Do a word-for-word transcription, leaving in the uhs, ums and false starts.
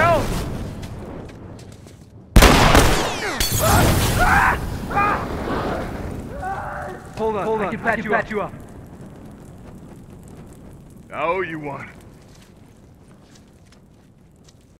Help! Hold on, hold on. I can patch, I can you, patch up. you up. Now you want